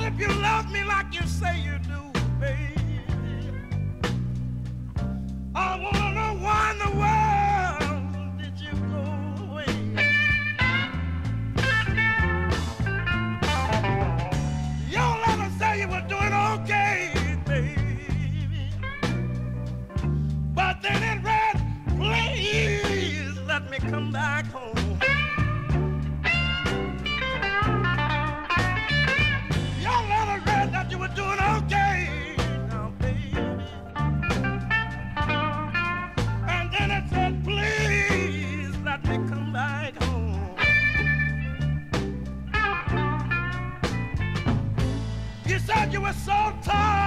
if you love me like you say you do, baby, I wanna know why in the world did you go away? Your letter say you were doing okay, baby, but then it read, please let me come back home. Your letter read that you were doing okay now, baby, and then it said, please let me come back home. You said you were so tired